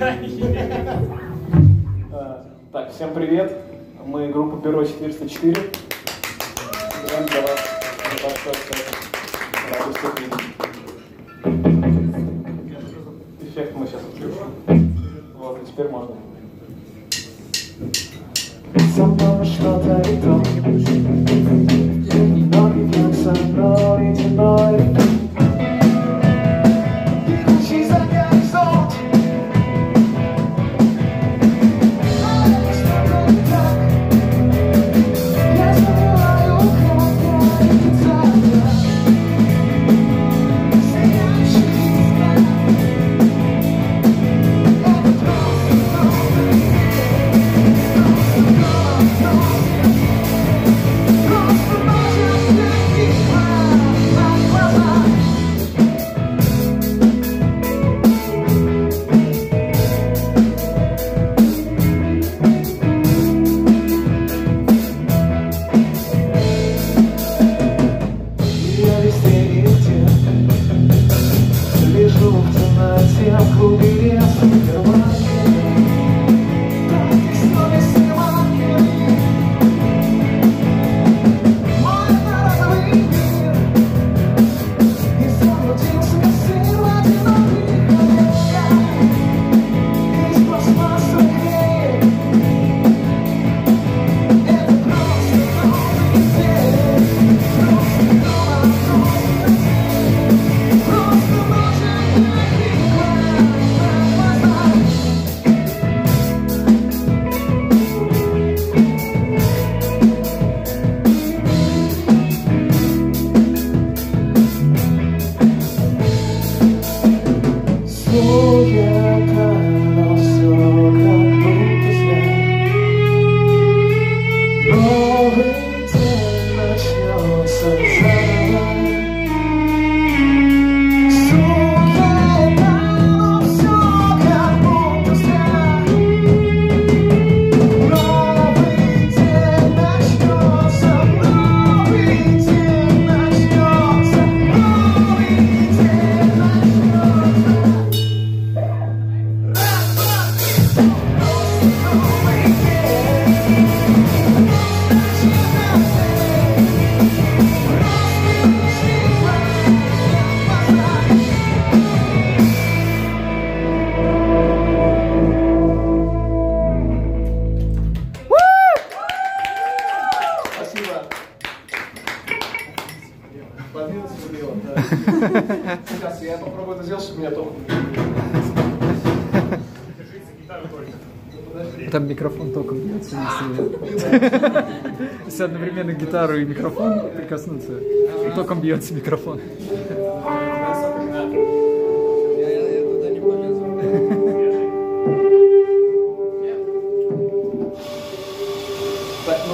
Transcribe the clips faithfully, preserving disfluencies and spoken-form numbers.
Так, всем привет. Мы группа Бюро четыреста четыре. Играем для вас небольшой радио всех видеть. Эффект мы сейчас включим. Вот, и теперь можно. Со мной что-то не то. Ноги бьются, но ледяной. Бегущий за горизонт. Что-то не так. Я забываю, как говорится. Сияющий взгляд. Это просто новый день. Просто может быть на глаза. Я везде и где лежу в темноте, в глубине супермаркета. Так и снова снимаю мой одноразовый мир. И заблудился сын в одиноких коллегах. Из пластмасса греет. Это просто новый день. Просто новый день. Просто может быть суета, но все как будто зря. Новый день начнется заново. Суета, но все как будто зря. Новый день начнется, новый день начнется, новый день начнется. Спасибо. Подвинулся вперед, да. Сейчас я попробую это сделать, чтобы меня током не било. Там микрофон током бьется, если... если одновременно гитару и микрофон прикоснуться, и током бьется микрофон. Я туда не полезу. Так, ну.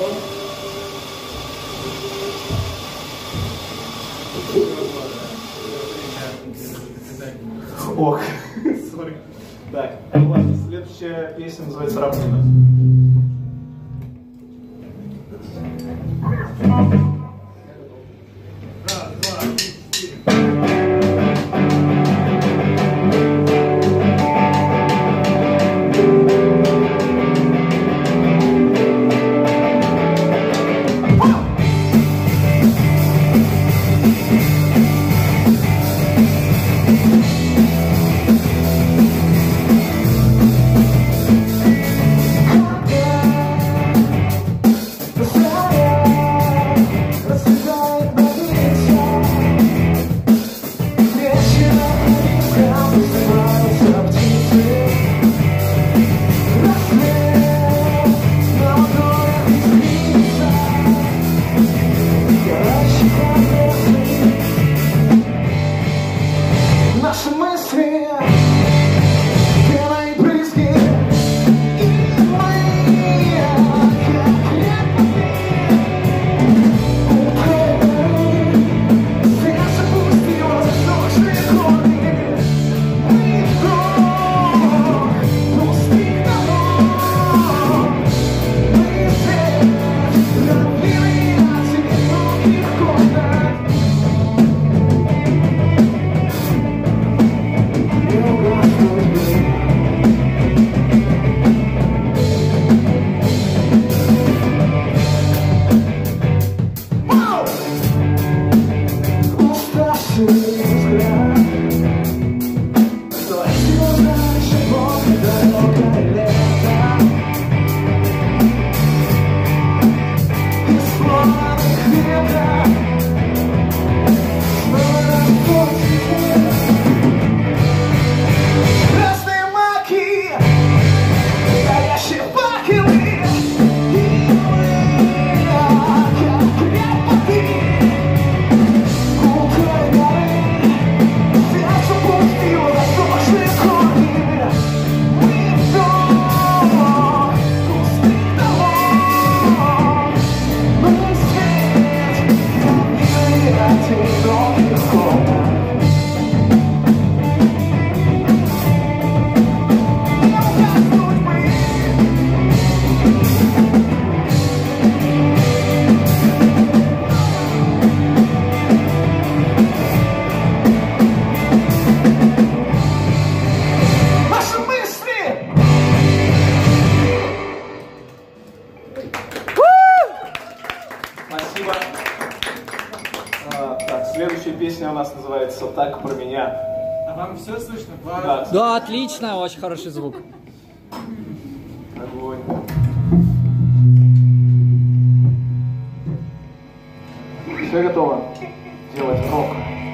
Ох, сори. Так, ну ладно, следующая песня называется «Равнина». Yeah. называется «Так про меня». А вам все слышно? Два... Да. Да, отлично, очень хороший звук. Огонь. Все готово делать рок.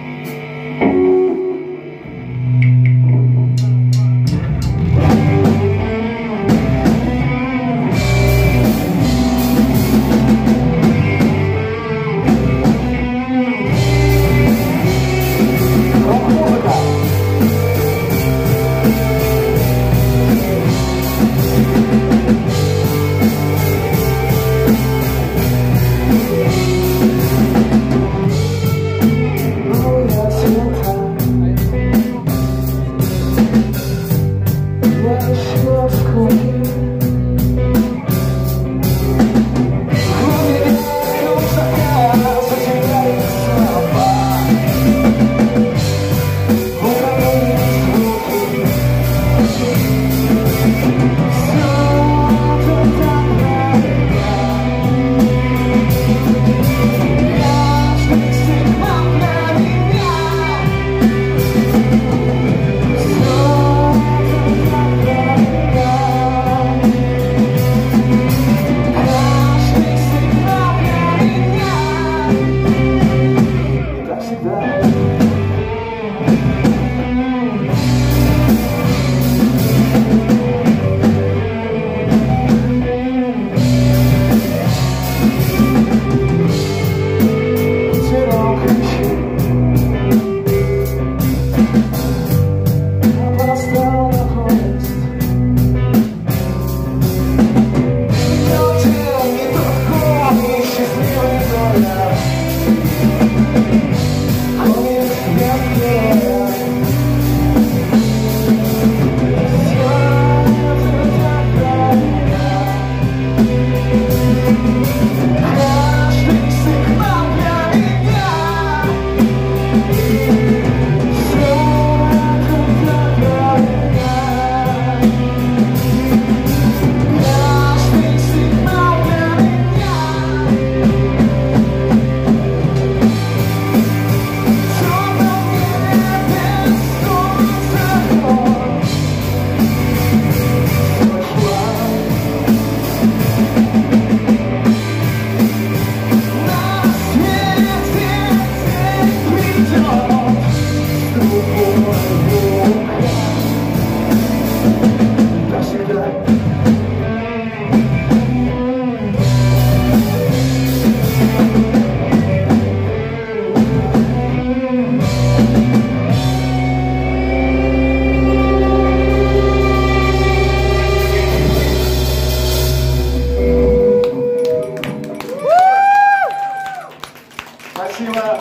Спасибо.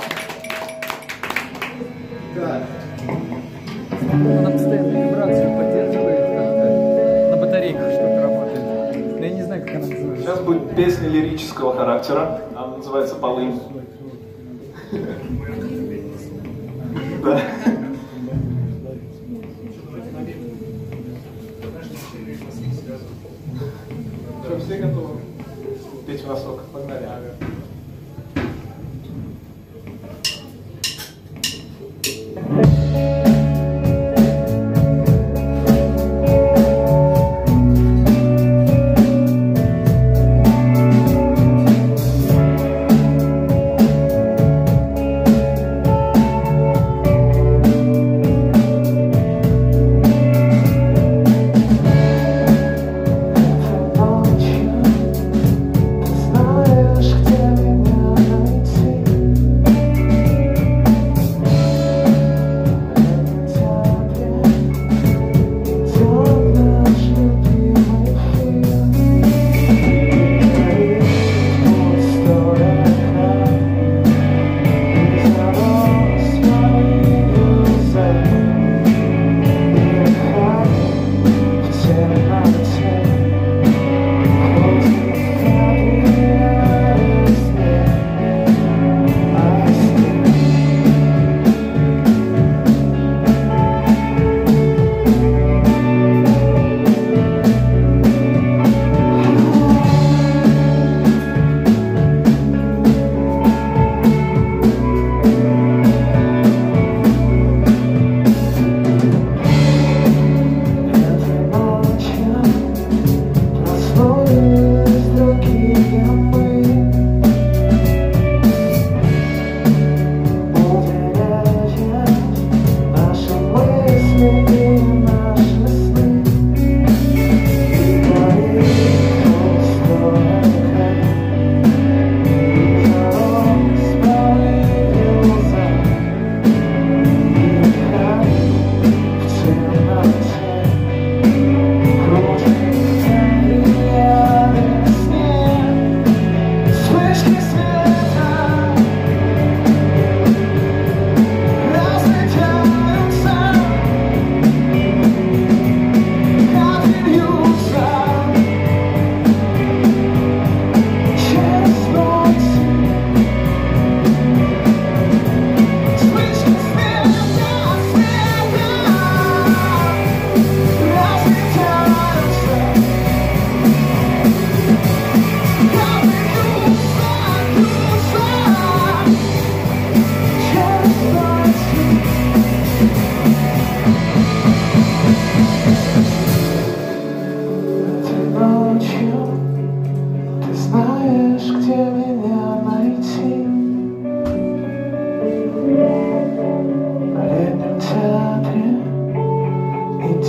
Так. Она постоянно вибрацию поддерживает как-то. На батарейках что-то работает. Но я не знаю, как она называется. Сейчас будет песня лирического характера. Она называется «Полынь». Да. Что, все готовы? Петь в носок. Погнали. Знаешь, где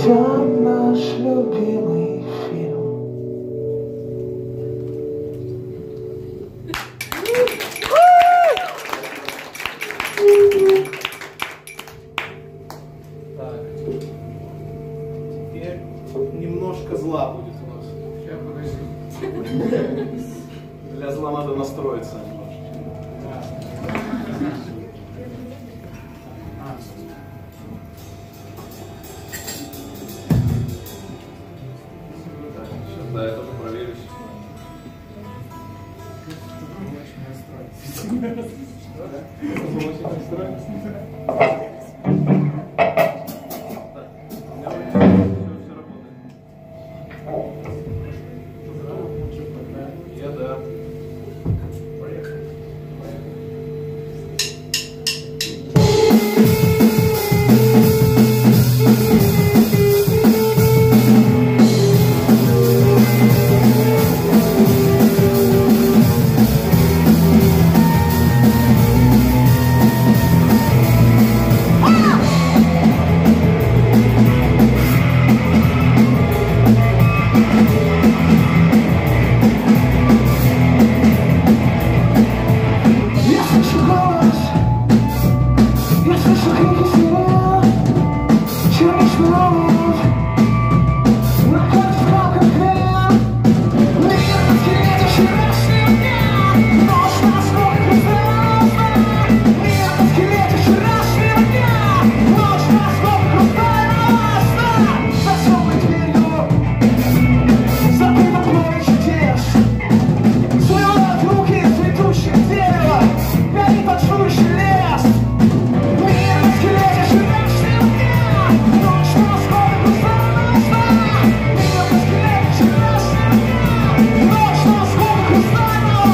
идет наш любимый фильм. Так. Теперь немножко зла будет у нас. Сейчас, подожди. Для зла надо настроиться немножко. Так, сейчас, да, я тоже проверюсь. Я да. Поехали. Я слышу голос, я слышу крики сирен, черничный луч, находит в рамках вен. Мир на скелете вчерашнего дня, ночь на осколках звезда. Мир на скелете вчерашнего дня, ночь на осколках звезда. За темной дверью, закрыто поле чудес, свивают руки цветущих дерева, горит танцующий лес. Мир на скелете вчерашнего дня, ночь на осколках звезда. Мир на скелете вчерашнего дня, ночь на осколках звезда.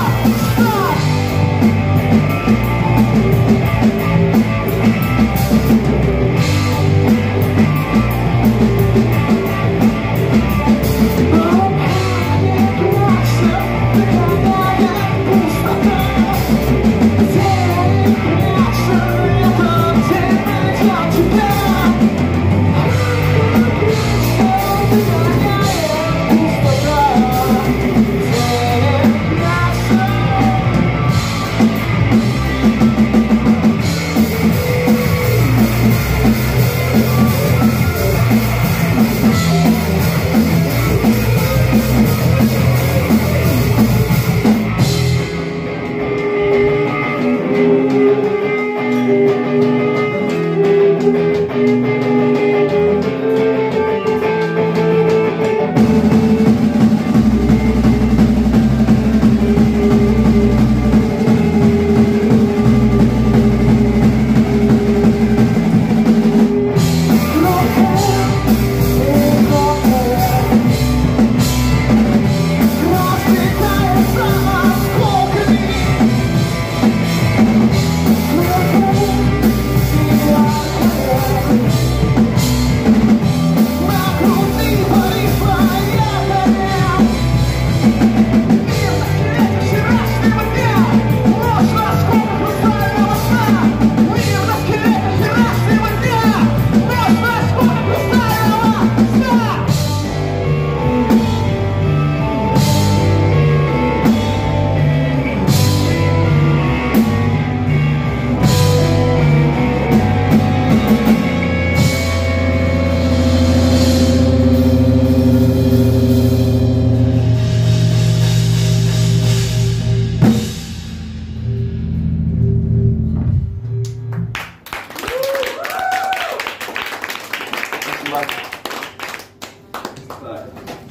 Так,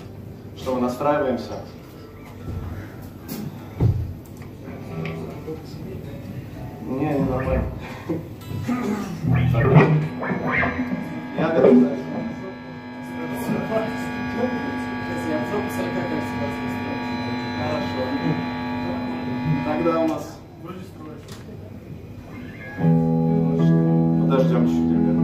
что, мы настраиваемся? Не, не нормально. Я готов. Сейчас я в жопу сорок как Хорошо. Тогда у нас... вроде строишь. Подождем чуть-чуть, ребята.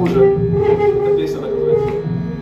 хуже. Эта песня так называется.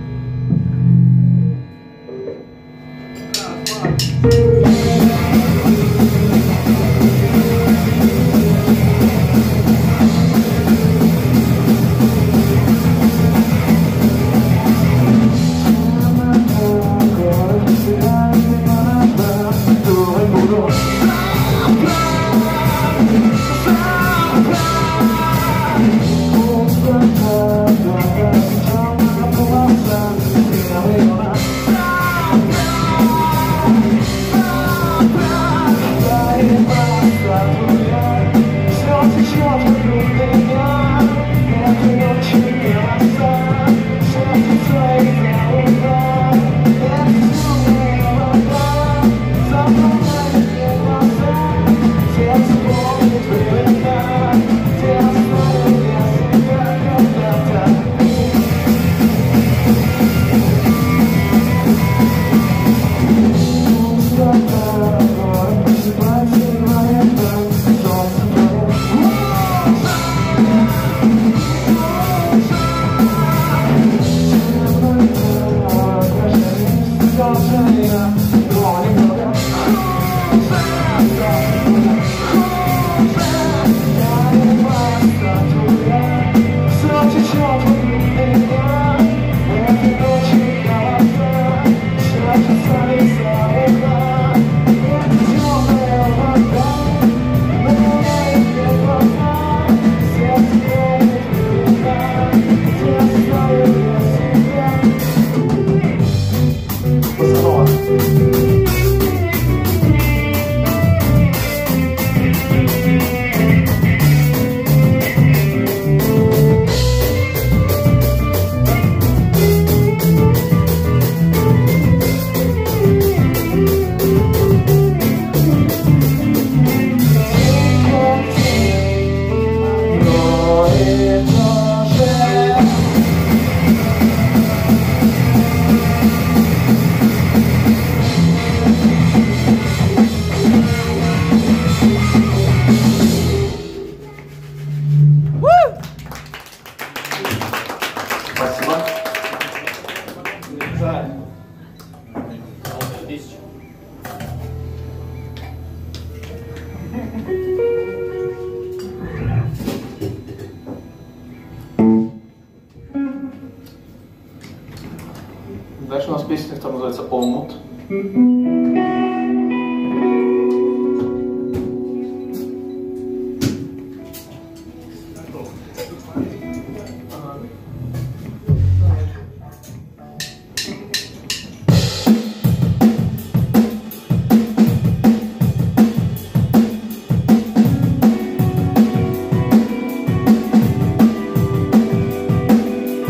Дальше у нас песня, которая называется «Омут».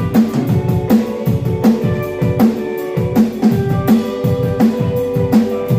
Thank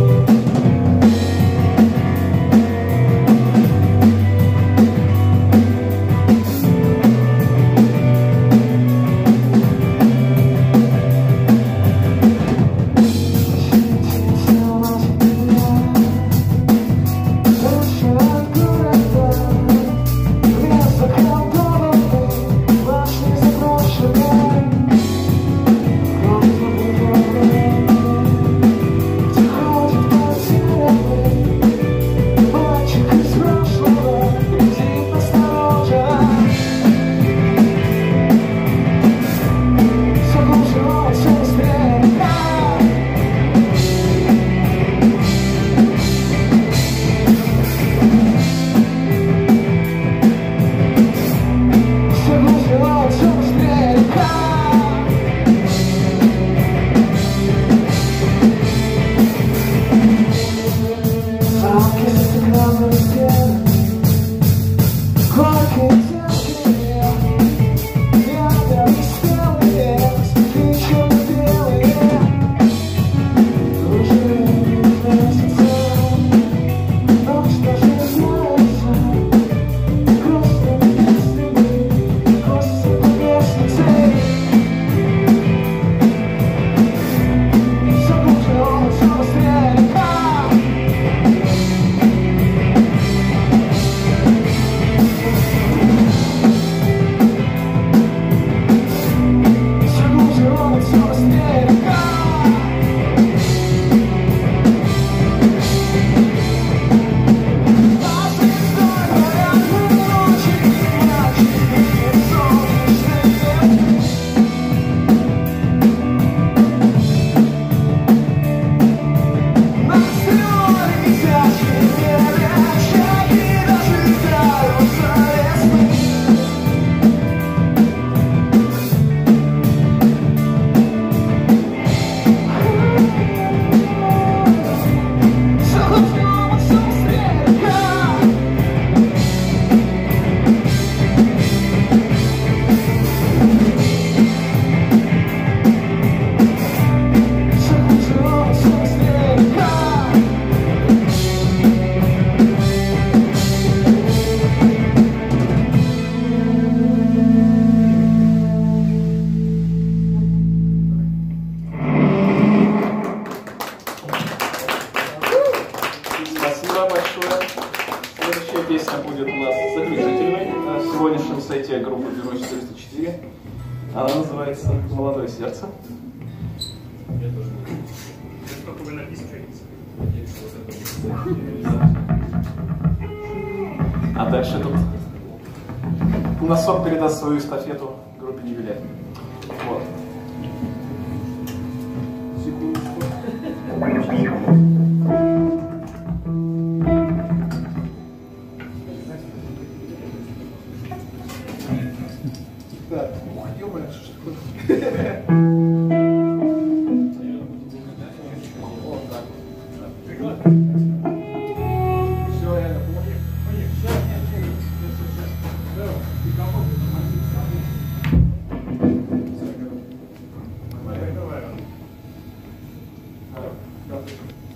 группа Бюро четыреста четыре. Она называется «Молодое сердце». Сколько вы написали? А дальше тут Носок передаст свою эстафету группе «Юбилей». Вот. Так, ё-моё, что ж такое? Вот так. Все, реально, помоги. Сейчас, нет, нет, сейчас, сейчас. Здорово. Ты кого? Давай, давай.